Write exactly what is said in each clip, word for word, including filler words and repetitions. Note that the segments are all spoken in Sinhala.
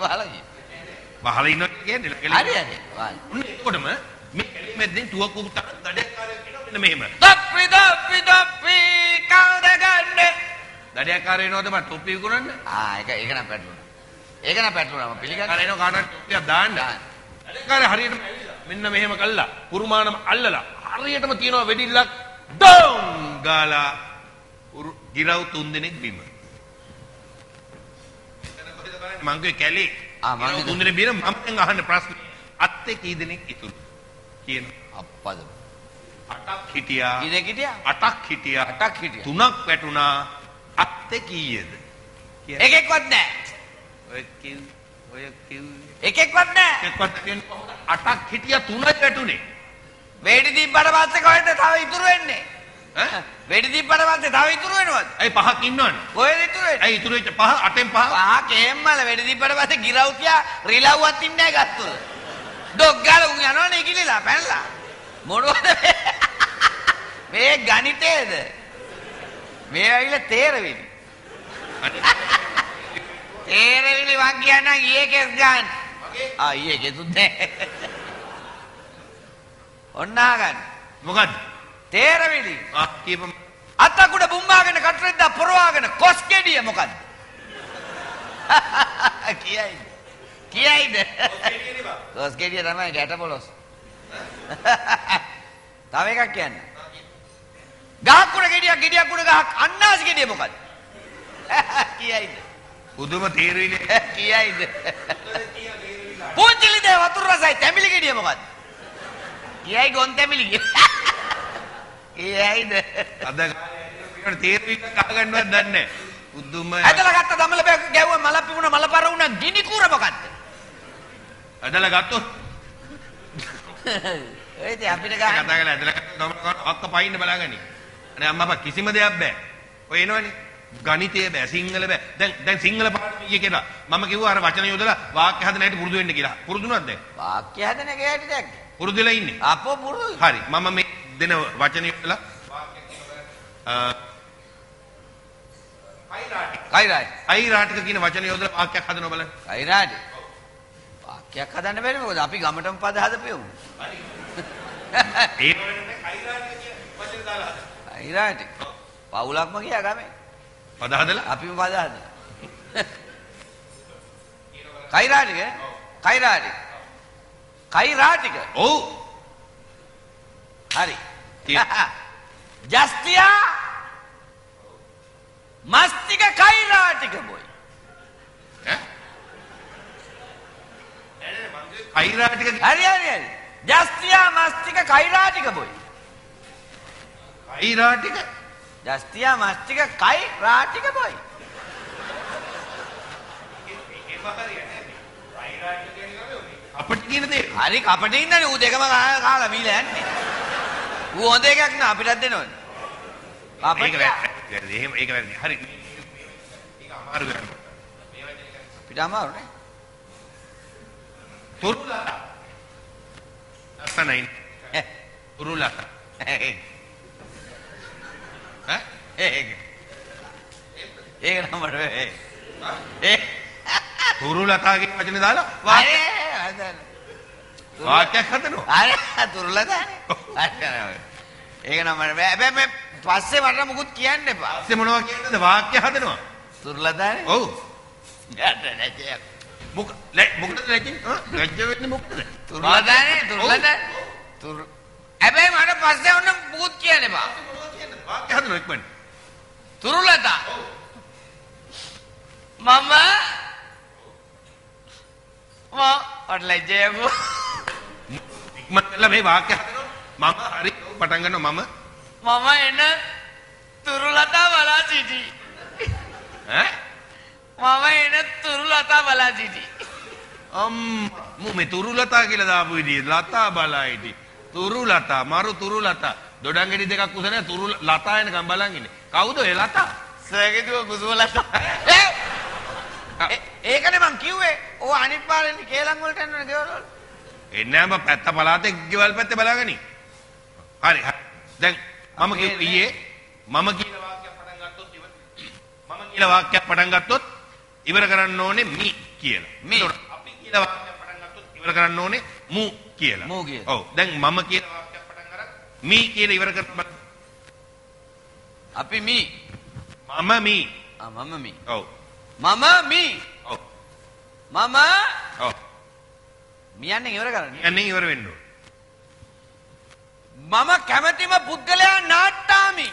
වහලා ගියේ. වහලා ඉන්නවා කියන්නේ හරි හරි. උන්නේ එතකොටම මේ කැලිමෙද්දෙන් තුවක්කු උත්තර දඩයක්කාරයෙක් කියනවා මෙන්න මෙහෙම. තප්පි තප්පි තප්පි කවුද ගන්නේ? දඩයක්කාරය එනවද මට තොප්පි විකුණන්න? ආ ඒක ඒක නම් පැටලුණා. ඒක නම් පැටලුණා මම පිළිගන්නවා. කාරේ එනවා කාටවත් තොප්පියක් දාන්න. දඩයක්කාරය හරියටම ඇවිල්ලා මෙන්න මෙහෙම කළා. කුරුමානම අල්ලලා හරියටම තියනවා වෙඩිල්ලක් ඩෝන් ගාලා ගිරව් තුන් දෙනෙක් බිම. මං කිය කැලේ ආ මං තුන් දෙනෙක් බිම මම දැන් අහන්න ප්‍රශ්න අත්තේ කී දෙනෙක් ඉතුරු කියන අප්පද අටක් හිටියා. කී දෙනෙක් හිටියා? අටක් හිටියා. අටක් හිටියා. තුනක් වැටුණා. අත්තේ කීයද? එකෙක්වත් නැහැ. ඔය කිව් ඔය කිව් එකෙක්වත් නැහැ. එකෙක්වත් කියන්නේ අටක් හිටියා තුනක් වැටුනේ. වෙඩි දීප්පට පස්සේ කොහෙද තව ඉතුරු වෙන්නේ? ඈ වෙඩි දීප්පට පස්සේ තව ඉතුරු වෙනවද? ඇයි පහක් ඉන්නවනේ. කොහෙද ඉතුරු වෙන්නේ? ඇයි ඉතුරු වෙච්ච පහ අටෙන් පහ. පහ කේම්මල වෙඩි දීප්පට පස්සේ ගිරව් තියා රිලව්වත් ඉන්නේ නැහැ ගත්තුල. ඩොග් ගාලා උන් යනවනේ ඉකිලිලා පැනලා. මොනවද මේ ගණිතේද? මේ ඇවිල්ලා තේරෙවිලි. තේරෙවිලි වන් කියන්නම් ඊයේ කෙස් ගන්න. ආ ඊයේ කෙසුත් නැහැ. ඔන්නා ගන්න. මොකද්ද? තේරෙවිලි. ආ කීපම අතකුඩ බුම්මාගෙන කටරෙද්දා පොරවාගෙන කොස් ගෙඩිය මොකද්ද? කියයිද? කියයිද? කොස් ගෙඩිය තමයි ගැට පොලොස්. තව එකක් කියන්න. ගහක් උඩ ගෙඩියක් ගෙඩියක් උඩ ගහක් අන්නාසි ගෙඩිය මොකද්ද? කියයිද? පුදුම තේරෙවිලි. කියයිද? පුංචිලි දේ වතුර රසයි තැඹිලි ගෙඩිය මොකද්ද? කියයි ගොන් තැඹිලි කිය. කියයිද? අද ගානේ තේරෙවිලි කහ ගන්නවත් දන්නේ නැහැ. පුදුම. ඇදලා ගත්ත දමල බෑ ගැව්ව මල පිපුණ මල පර වුණා ගිනි කුර මොකද්ද? ඇදලා ගත්තොත් ඒ ඉතින් අපිට ගන්න කතා කරලා ඇදලා ගත්ත අක්ක පයින්න බලාගනි. අනේ අම්මා අප්පා කිසිම දෙයක් බෑ. ඔය එනවනේ. ගණිතය බෑ සිංහල බෑ. දැන් දැන් සිංහල පාඩම ඊයේ කියලා මම කිව්වා අර වචන යොදලා වාක්‍ය හදන හැටි පුරුදු වෙන්න කියලා. පුරුදුනොත් දැන්? වාක්‍ය හදන එක හැටි දැක්ක. පුරුදු වෙලා ඉන්නේ. අපෝ පුරුදු. හරි. මම මේ දෙන වචන යොදලා වාක්‍ය කියනවා. කයිරාටි. කයිරාටි. කයිරාටික කියන වචන යොදලා වාක්‍යයක් හදනවා බලන්න. කයිරාටි. වාක්‍යයක් හදන්න බැරි මොකද අපි ගමටම පද හදපෙමු. හරි. ඒ වගේ කයිරාටික කියන වචන දාලා හදන්න. කයිරාටි. පවුලක්ම ගියා ගමේ. පද හදලා අපිම පද හදලා. කයිරාටික? කයිරාටි. කයිරාටික. ඔව්. හරි. ජස්තියා මස්තික කයිරාටික බොයි. ඈ? කයිරාටික හරි හරි හරි. ජස්තියා මස්තික කයිරාටික බොයි. කයිරාටික ජස්තියා මස්තික කයිරාටික බොයි. අපිට කියන දේ හරි කපට ඉන්නනේ ඌ දෙකම කාලා බීලා යන්නේ. ඌ හොඳ එකක් නා අපිටත් දෙනවනේ. ඒක වැරදි. එහෙම ඒක වැරදි. හරි. ඒක අමාරු ගන්න. මේ වචනේ ගන්න. අපිට අමාරු නේ. තුරුලත. අසනයින්. තුරුලත. ඈ? ඒක. ඒක නම්බර වේ. ඒ තුරුලතා කියන වචනේ දාලා වාරේ හදන්න. වාක්‍යයක් හදනවා. අර තුරුලතානේ. ඒක නම්බර වේ. හැබැයි මේ පස්සේ මට මුකුත් කියන්න එපා. පස්සේ මොනවා කියන්නද වාක්‍ය හදනවා. තුරුලතානේ. ඔව්. යට නැජේ. මොක මොකටද ලැජ්ජේ? හා ලැජ්ජ වෙන්නේ මොකටද? තුරුලතානේ තුරුලතා. තුරු. හැබැයි මට පස්සේ ඔන්න මුකුත් කියන්න එපා. වාක්‍ය හදනවා ඉක්මනට. තුරුලතා. මම මට ලැජ්ජයකෝ. ඉක්මනට මේ වාක්‍ය හදනවා. මම හරි පටන් ගන්නවා මම මම එන තුරුලතා බලා සිටි. ඈ? මම එන තුරුලතා බලා සිටි. අම් මු මේ තුරුලතා කියලා දාපු විදිහ ලතා බලා හිටි. තුරුලතා මරු තුරුලතා දොඩංගෙඩි දෙකක් උසන තුරු ලතා එනකම් බලන් ඉන්නේ. කවුද ඒ ලතා? සෑගෙදුව කුසුම ලතා. ඒකනේ මං කිව්වේ. ඕ අනිත් පාරෙන් කේලම් වලට යනවනේ ගෙවල් වල. එන්නේ මම පැත්ත පළාතේ ගෙවල් පැත්තේ බලාගනි. හරි හරි. දැන් මම කිව්වේ ඊයේ මම කියලා වාක්‍යයක් පටන් ගත්තොත් ඉවර. මම කියලා වාක්‍යයක් පටන් ගත්තොත් ඉවර කරන්න ඕනේ මී. කියලා. මී. අපි කියලා වාක්‍යයක් පටන් ගත්තොත් ඉවර කරන්න ඕනේ මූ කියලා. මූ කියලා. ඔව්. දැන් මම කියලා වාක්‍යයක් පටන් අරන් මී කියලා ඉවර කරන්න. අපි මී. මම මී. ආ මම මී. ඔව්. මම මී. ඔව්. මම ඔව්. මියන්නේ ඉවර කරන්නේ. යන්නේ ඉවර වෙන්න ඕනේ. මම කැමැතිම පුද්ගලයා නාට්ටාමි.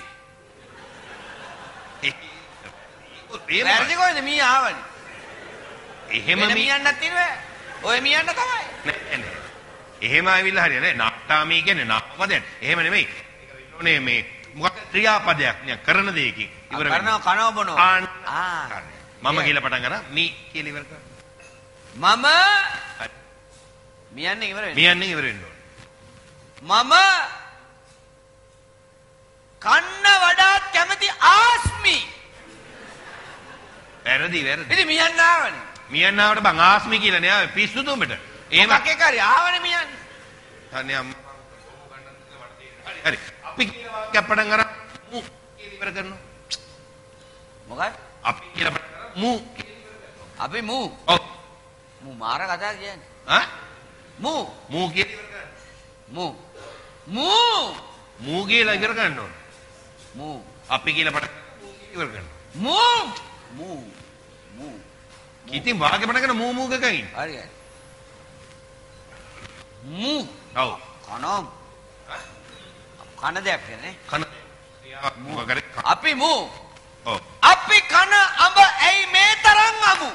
වැරදි කොහෙද මී ආවනේ. එහෙම මී මියන්නත් තියෙනවා. ඔය මියන්න තමයි. නෑ නෑ. එහෙම ආවිල්ලා හරියන්නේ නෑ. නාට්ටාමි කියන්නේ නාමපදයක්. එහෙම නෙමෙයි. ඒක වෙන්නේ මේ මොකක්ද ක්‍රියාපදයක් නේ කරන දෙයකින් ඉවර වෙනවා. කරනවා කනවා බොනවා. ආ. මම කියලා පටන් ගන්න මී කියලා ඉවර කරන්න. මම මියන්නේ ඉවර වෙනවා. මියන්නේ ඉවර වෙන්න ඕනේ. මම කන්න වඩාත් කැමති ආස්මි. වැරදි වැරදි. ඉතින් මියන්න ආවනේ. මියන්න ආවට බං ආස්මි කියලා නෑ පිස්සු තුඹට. එහෙම එකක් හරි ආවනේ මියන්නේ. අනේ අම්මා හරි හරි. අපි කියලා වාක්‍යයක් පටන් අරන් මූ කියලා ඉවර කරනවා. මොකක්ද? අපි කියලා පටන් අරන් මූ කියලා ඉවර කරනවා. අපි මූ. ඔව්. මූ මාර කතා කියන්නේ. ආ? මූ. මූ කියලා ඉවර කරනවා. මූ. මූ. මූ කියලා ඉවර ගන්න ඕන. මූ. අපි කියලා පටන් මූ කියලා ඉවර කරනවා. මූ. මූ. මූ. ඉතින් වාගේ පටන් ගන්න මූ මූ ගගන් ඉන්න. හරි හරි. මූ. ඔව්. කනොම්. කන දෙයක් නේ. කන. මොකද? අපි මූ. ඔව්. අපි කන අඹ ඇයි මේ තරම් අමු?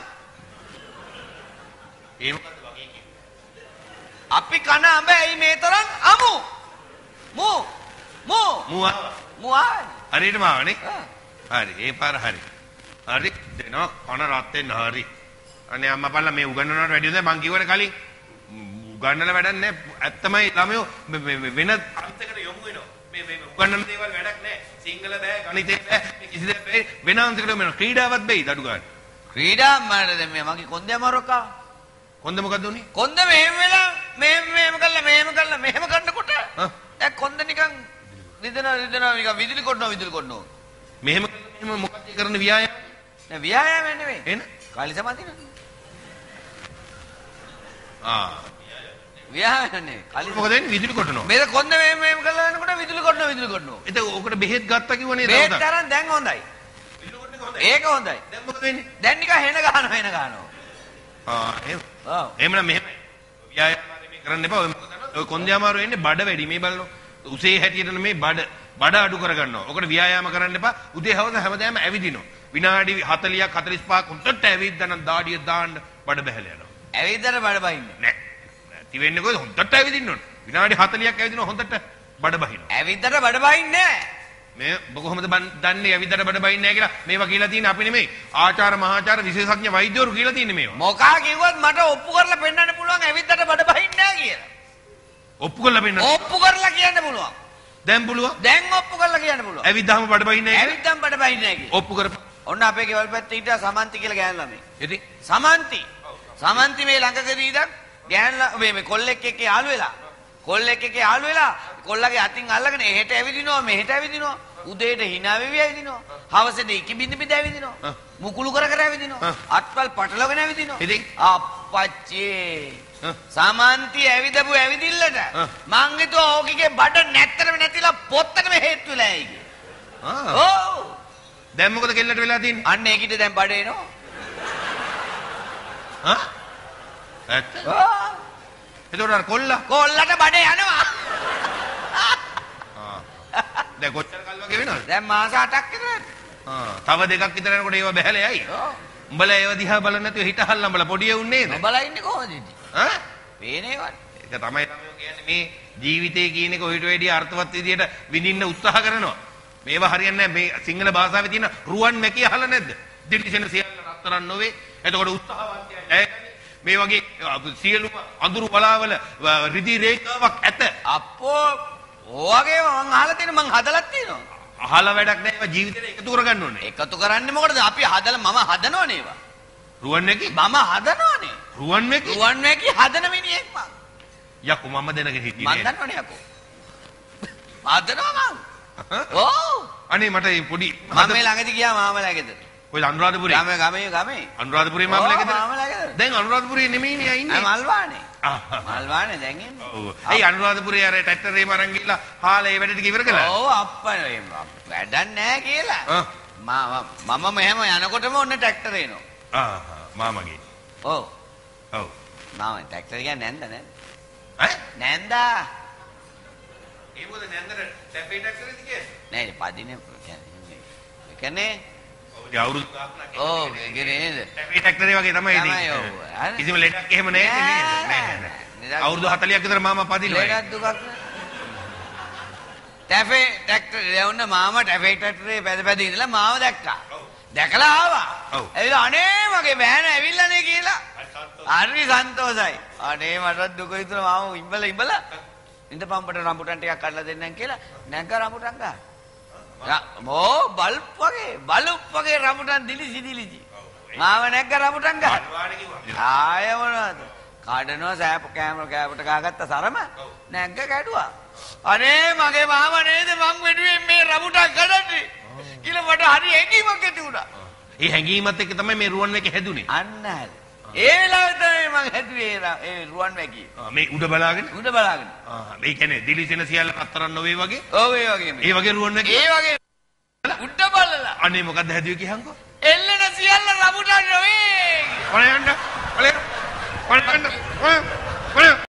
ඒ මොකද වගේ කිව්වේ? අපි කන අඹ ඇයි මේ තරම් අමු? මූ. මූ. මූ මූ ආ. හරියටම ආවනේ. හරි ඒ පාර හරි. හරි දෙනවා කන රත් වෙන්න හරි. අනේ අම්මා පල්ලා මේ උගන්නනවට වැඩිය හොඳයි මං කිව්වනේ කලින්. උගන්නලා වැඩක් නැහැ. ඇත්තමයි ළමයෝ වෙන අන්තයකට යොමු වෙනවා. මේ මේ උගන්නන දේවල් වැඩක් නැහැ. සිංහල බෑ, ගණිතේ බෑ, මේ කිසි දෙයක් බෑ. වෙන අන්තයකට යොමු වෙනවා. ක්‍රීඩාවක් බෑයි අඩු ගන්න. ක්‍රීඩා මරද මේ මගේ කොන්දේ අමාරුකා. කොන්ද මොකද්ද උනේ? කොන්ද මෙහෙම වෙලා මෙහෙම මෙහෙම කළා මෙහෙම කළා මෙහෙම කරනකොට දැන් කොන්ද නිකන් රිදෙනවා රිදෙනවා නිකන් විදුලි කොටනවා විදුලි කොටනවා. මෙහෙම මෙහෙම මොකක්ද කරන ව්‍යායාම? නෑ ව්‍යායාම නෙමෙයි. එන කාලි සමාධිය. ආ ව්‍යායාම නෙමෙයි. කාලි මොකද වෙන්නේ? විදුලි කොටනවා. මේක කොන්ද මෙහෙම මෙහෙම කළා වෙනකොට විදුලි කොටනවා විදුලි කොටනවා. ඒක ඔකට බෙහෙත් ගත්තා කිව්වනේ මේ තරම් දැන් හොඳයි. විදුලි කොටන එක හොඳයි. ඒක හොඳයි. දැන් මොකද වෙන්නේ? දැන් නිකන් හෙන ගහනවා හෙන ගහනවා. ආ එහෙම. ඔව්. එහෙමනම් මෙහෙමයි. ව්‍යායාම මේ කරන්න එපා. ඔය මොකද කරන්නේ? ඔය කොන්දේ අමාරු වෙන්නේ බඩ වැඩි මේ බලන්න. උසේ හැටියට මේ බඩ බඩ අඩු කරගන්නවා. ඔකට ව්‍යායාම කරන්න එපා. උදේ හවස හැමදාම ඇවිදිනවා. විනාඩි හතළියක් හතළිස් පහක් උන්ට ඇවිද්දනම් දාඩිය දාන්න බඩ බහැල යනවා. ඇවිද්දට බඩ බහින්නේ. නෑ. නැති වෙන්නේ කොහොමද? හොඳට ඇවිදින්න ඕන. විනාඩි හතළියක් ඇවිදිනවා හොඳට බඩ බහිනවා. ඇවිද්දට බඩ බහින්නේ නෑ. මේ කොහොමද දන්නේ ඇවිද්දට බඩ බහින්නේ නෑ කියලා? මේවා කියලා තියෙන අපි නෙමෙයි. ආචාර මහාචාර විශේෂඥ වෛද්‍යවරු කියලා තියෙන්නේ මේවා. මොකා කිව්වත් මට ඔප්පු කරලා පෙන්නන්න පුළුවන් ඇවිද්දට බඩ බහින්නේ නෑ කියලා. ඔප්පු කරලා පෙන්නන්න. ඔප්පු කරලා කියන්න පුළුවන්. දැන් පුළුවන්. දැන් ඔප්පු කරලා කියන්න පුළුවන්. ඇවිද්දාම බඩ බහින්නේ නෑ. ඇවිද්දම් බඩ බහින්නේ නෑ කියලා. ඔප්පු කරපන්. ඔන්න අපේ ගෙවල් පැත්තේ හිටියා සමන්ති කියලා ගෑනු ළමයි. ඉතින් සමන්ති. සමන්ති මේ ළඟකදී ඉඳන් ගෑනු මේ මේ කොල්ලෙක් එක්ක යාළු වෙලා. කොල්ලෙක් එක්ක යාළු වෙලා කොල්ලගේ අතින් අල්ලගෙන එහෙට ඇවිදිනවා මෙහෙට ඇවිදිනවා. උදේට hina වෙවි ඇවිදිනවා. හවසට ඉකි බින්ද බින්ද ඇවිදිනවා. මුකුළු කර කර ඇවිදිනවා. අත්වල පටලවගෙන ඇවිදිනවා. ඉතින් අප්පච්චේ සමන්ති ඇවිදපු ඇවිදිල්ලට මං හිතුවා ඕකගේ බඩ නැත්තරම නැතිලා පොත්තටම හේතු වෙලා ඇයි කියලා. ආ. ඔව්. දැන් මොකද කෙල්ලට වෙලා තියෙන්නේ? අන්න ඒකිට දැන් බඩ එනවා. හා? ඇත්ත? ආ. එතකොට අර කොල්ලා කොල්ලට බඩ යනවා. ආ. දැන් කොච්චර කල් වගේ වෙනවද? දැන් මාස අටක් විතර. ආ. තව දෙකක් විතර යනකොට ඒව බහැලා යයි. ඔව්. උඹලා ඒව දිහා බලන්නේ නැතුව හිටහල්ලා උඹලා පොඩි උන් නේද? ඔබලා ඉන්නේ කොහොමද ඉතින්? ඈ? පේනේ වත්. ඒක තමයි ළමයෝ කියන්නේ මේ ජීවිතේ කියන එක ඔයිට වැඩි අර්ථවත් විදියට විඳින්න උත්සාහ කරනවා. මේවා හරියන්නේ නැහැ. මේ සිංහල භාෂාවේ තියෙන රුවන් මැකිය අහලා නැද්ද? දිලිසෙන සියල්ල රත්තරන් නොවේ. එතකොට උත්සාහවන්තයා ජයගනි. මේ වගේ සියලුම අඳුරු බලාවල රිදි රේඛාවක් ඇත. අප්පෝ ඔයගේ මං අහලා තියෙන මං හදලා තියෙනවා. අහලා වැඩක් නැහැ. ඒවා ජීවිතේට එකතු කරගන්න ඕනේ. එකතු කරන්නේ මොකටද? අපි හදලා මම හදනවනේ ඒවා. රුවන් මැකි? මම හදනවනේ. රුවන් මැකි? රුවන් මැකි හදන මිනිහෙක් මං. යකෝ මම දැනගෙන හිටියේ. මං දන්නවනේ යකෝ. හදනවා මං. ඔව්. අනේ මට මේ පොඩි මම මේ ළඟදී ගියා මාමලා ගෙදර. කොයිද අනුරාධපුරේ? ගම ගමේ ගමේ. අනුරාධපුරේ මාමලා ගෙදර. මාමලා ගෙදර. දැන් අනුරාධපුරේ නෙමෙයිනේ ආ ඉන්නේ. මල්වානේ. මල්වානේ දැන් ඉන්නේ. ඔව්. ඒ අනුරාධපුරේ අර ට්‍රැක්ටරේ මරන් ගිහලා හාලා ඒ වැඩ ටික ඉවර කළා. ඔව් අප්පනේ වැඩක් නැහැ කියලා. ආ. මම මම මෙහෙම යනකොටම ඔන්න ට්‍රැක්ටර් එනවා. ආ මාමගේ. ඔව්. ඔව්. මාම ට්‍රැක්ටර් කියන්නේ නැන්ද නේද? ඈ? නැන්දා. ඒ මොකද නැන්දට ටැපේ ට්‍රැක්ටරේද කියන්නේ? නෑ පදිනේ කියන්නේ. ඒ කියන්නේ ඔව් අවුරුදු ගානක්. ඔව් ඒකේ නේද? ටැපේ ට්‍රැක්ටරේ වගේ තමයි ඉතින්. තමයි ඔව්. කිසිම ලෙඩක් එහෙම නැහැ නේද? නෑ නෑ. අවුරුදු හතලිහක් විතර මාමා පදිනවා. ලෙඩක් දුකක් නෑ. ටැපේ ට්‍රැක්ටර් ලැවුන්න මාම ටැපේ ට්‍රැක්ටරේ පැද පැද ඉඳලා මාව දැක්කා. දැකලා ආවා. ඇවිල්ලා අනේ මගේ බෑන ඇවිල්ලානේ කියලා. හරි සන්තෝසයි. අනේ මටත් දුක හිතුණා මාම ඉඹලා ඉඹලා ඉඳපම්පට රම්බුටන් ටිකක් කඩලා දෙන්නම් කියලා නැග්ග රම්බුටන් ගා. මෝ බල්ප් වගේ බල්ප් වගේ රම්බුටන් දිලිසි දිලිසි. මාව නැග්ග රම්බුටන් ගා. ආය මොනවද? කඩනවා සෑප කැමර කෑමට ගාගත්ත සරම නැග්ග කැඩුවා. අනේ මගේ මාම නේද මං වෙනුවෙන් මේ රම්බුටන් කඩන්නේ කියලා මට හරි හැඟීමක් ඇති වුණා. ඒ හැඟීමත් එක්ක තමයි මේ රුවන් වැකේ හැදුනේ. අන්න හරි. ඒ වෙලාවේ තමයි මං හැදුවේ ඒ රුවන් වැකිය. මේ උඩ බලාගෙන උඩ බලාගෙන. ආ මේ කියන්නේ දිලිසෙන සියල්ල පතරන් නොවේ වගේ. ඔව් ඒ වගේම. ඒ වගේ රුවන් වැකේ. ඒ වගේ උඩ බලලා. අනේ මොකද්ද හැදුවේ කියහන්කෝ. එල්ලෙන සියල්ල රඹුටන් නොවේ. ඔය යන්න. ඔය. ඔය යන්න. ඔය. ඔය